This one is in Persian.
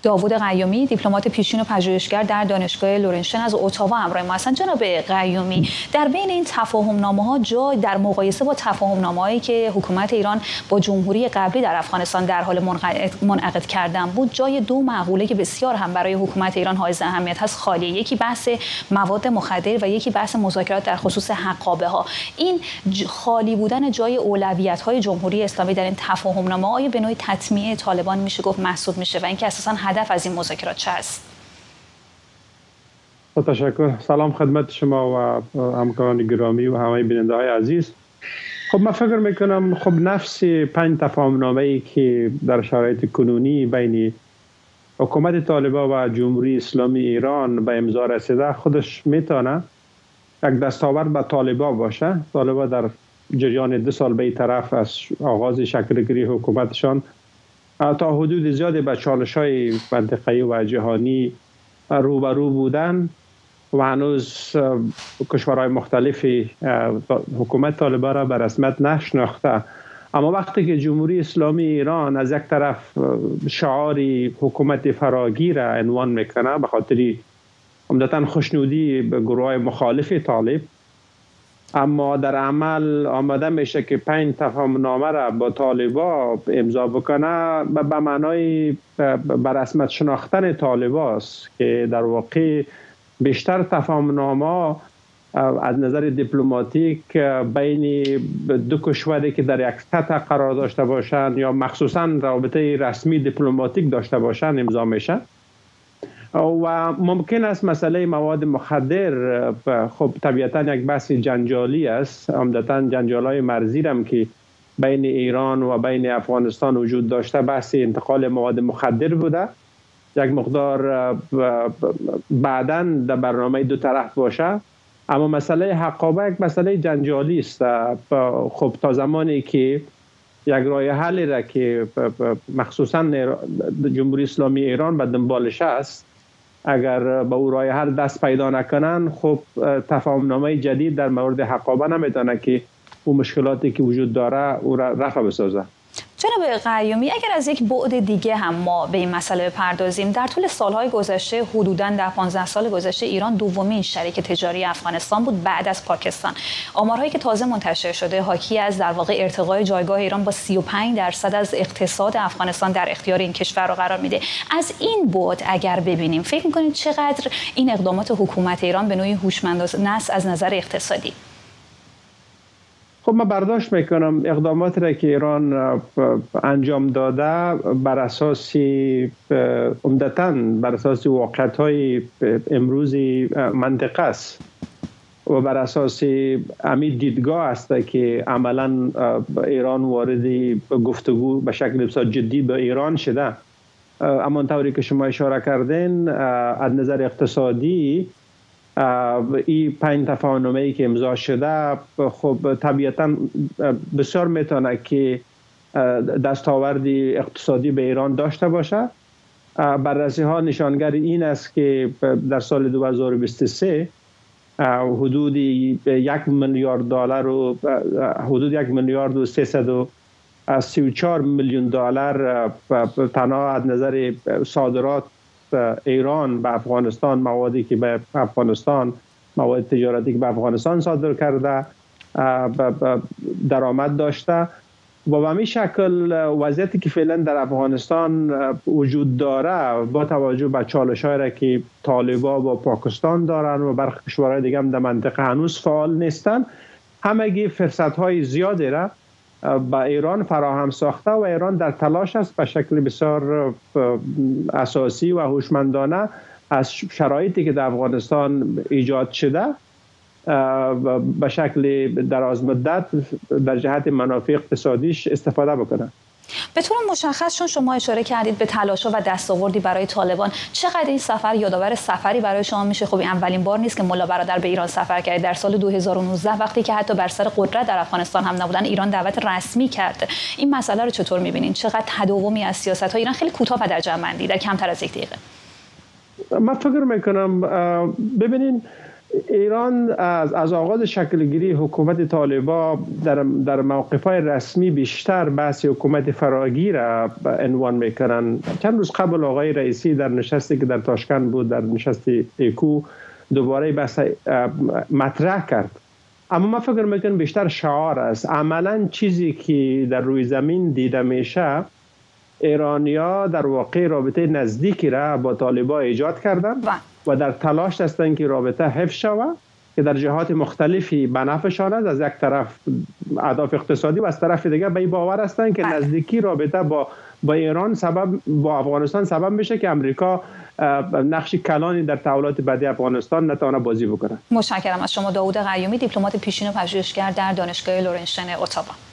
داوود قیومی، دیپلمات پیشین و پژوهشگر در دانشگاه لورنشتین از اتاوا همراه ما هستند. جناب قیومی، در بین این تفاهم‌نامه‌ها جای در مقایسه با تفاهم‌نامه‌هایی که حکومت ایران با جمهوری قبلی در افغانستان در حال منعقد کردن بود، جای دو مقوله که بسیار هم برای حکومت ایران حائز اهمیت هست خالیه. یکی بحث مواد مخدر و یکی بحث مذاکرات در خصوص حقابه‌ها. این خالی بودن جای اولویت‌های جمهوری اسلامی در این تفاهم‌نامه آیا به نوعی تطمیع طالبان میشه گفت محسوب میشه و اینکه اساساً هدف از این مذاکرات چه است؟ تشکر. سلام خدمت شما و همکاران گرامی و همه بیننده‌های عزیز. خب من فکر میکنم خب نفس 5 تفاهم‌نامه‌ای که در شرایط کنونی بین حکومت طالبان و جمهوری اسلامی ایران به امضا رسیده خودش میتونه یک دستاورد به طالبان باشه. طالبان در جریان 2 سال به طرف از آغاز شکل‌گیری حکومتشان تا حدود زیادی به چالش‌های منطقه‌ای و جهانی روبرو بودن و هنوز کشورهای مختلفی حکومت طالبان را به رسمیت نشناخته. اما وقتی که جمهوری اسلامی ایران از یک طرف شعاری حکومت فراگیر را عنوان میکنه به خاطر عمدتاً خوشنودی به گروه مخالف طالب، اما در عمل آمده میشه که 5 تفاهم‌نامه را با طالبان امضا بکنه به معنای به رسمیت شناختن طالبان است که در واقع بیشتر تفاهم‌نامه از نظر دیپلماتیک بین 2 کشوری که در یک سطح قرار داشته باشند یا مخصوصاً رابطه رسمی دیپلماتیک داشته باشند امضا میشه و ممکن است مسئله مواد مخدر خب طبیعتاً یک بحث جنجالی است. عمدتاً جنجال‌های مرزی هم که بین ایران و بین افغانستان وجود داشته بحث انتقال مواد مخدر بوده. یک مقدار بعداً در برنامه 2 طرف باشه، اما مسئله حقابه یک مسئله جنجالی است. خب تا زمانی که یک راه حلی را که مخصوصاً جمهوری اسلامی ایران به دنبالش است، اگر به او راه حل دست پیدا نکنن، خب تفاهم‌نامه جدید در مورد حقابه نمیتونه که اون مشکلاتی که وجود داره او را رفع بسازه. جناب قیومی، اگر از یک بعد دیگه هم ما به این مسئله بپردازیم، در طول سالهای گذشته حدوداً در 15 سال گذشته ایران دومین شریک تجاری افغانستان بود بعد از پاکستان. آمارهایی که تازه منتشر شده حاکی از در واقع ارتقای جایگاه ایران با 35% از اقتصاد افغانستان در اختیار این کشور رو قرار میده. از این بعد اگر ببینیم فکر می‌کنید چقدر این اقدامات حکومت ایران به نوعی هوشمندانه است از نظر اقتصادی؟ خب من برداشت میکنم اقداماتی را که ایران انجام داده بر اساس عمدتاً بر اساس واقعیت‌های امروزی منطقه است و بر اساس همین دیدگاه است که عملاً ایران وارد گفتگو به شکل بسیار جدی با ایران شده. اما اونطوری که شما اشاره کردین از نظر اقتصادی این 5 تفاهم‌نامه‌ای که امضا شده خب طبیعتاً بسیار میتونه که دستاوردی اقتصادی به ایران داشته باشه. بررسی ها نشانگر این است که در سال 2023 حدود 1 میلیارد دلار و حدود 1 میلیارد و 334 میلیون دلار تنها از نظر صادرات ایران به افغانستان، موادی که به افغانستان، مواد تجارتی که به افغانستان صادر کرده درآمد داشته و به همین شکل وضعیتی که فعلا در افغانستان وجود داره با توجه به چالش‌هایی را که طالبان با پاکستان دارن و برخی کشورهای دیگه هم در منطقه هنوز فعال نیستن، همگی فرصت‌های زیادی را با ایران فراهم ساخته و ایران در تلاش است به شکل بسیار اساسی و هوشمندانه از شرایطی که در افغانستان ایجاد شده به شکل دراز مدت در جهت منافع اقتصادیش استفاده بکنه. به طور مشخص چون شما اشاره کردید به تلاش‌ها و دستاوردی برای طالبان، چقدر این سفر یادآور سفری برای شما میشه؟ خب این اولین بار نیست که ملا برادر به ایران سفر کرد. در سال 2019 وقتی که حتی بر سر قدرت در افغانستان هم نبودن، ایران دعوت رسمی کرد. این مسئله رو چطور می‌بینید؟ چقدر تداومی از سیاست‌های ایران؟ خیلی کوتاه و در جمع‌بندی در کمتر از 1 دقیقه. من فکر می‌کنم ببینین ایران از آغاز شکلگیری حکومت طالبان در موقف‌های رسمی بیشتر بحث حکومت فراگیر را عنوان میکنن. چند روز قبل آقای رئیسی در نشستی که در تاشکند بود، در نشست ایکو، دوباره بحث مطرح کرد. اما من فکر میکنم بیشتر شعار است. عملا چیزی که در روی زمین دیده میشه، ایرانیا در واقع رابطه نزدیکی را با طالبان ایجاد کردن و در تلاش هستند که رابطه حفظ شود که در جهات مختلفی به نفعشان است. از یک طرف اهداف اقتصادی و از طرف دیگر به این باور هستند که نزدیکی رابطه با ایران با افغانستان سبب میشه که امریکا نقش کلانی در تحولات بعدی افغانستان نتونه بازی بکنه. متشکرم از شما داوود قیومی، دیپلمات پیشین و پژوهشگر در دانشگاه لورنشتین اتاوا.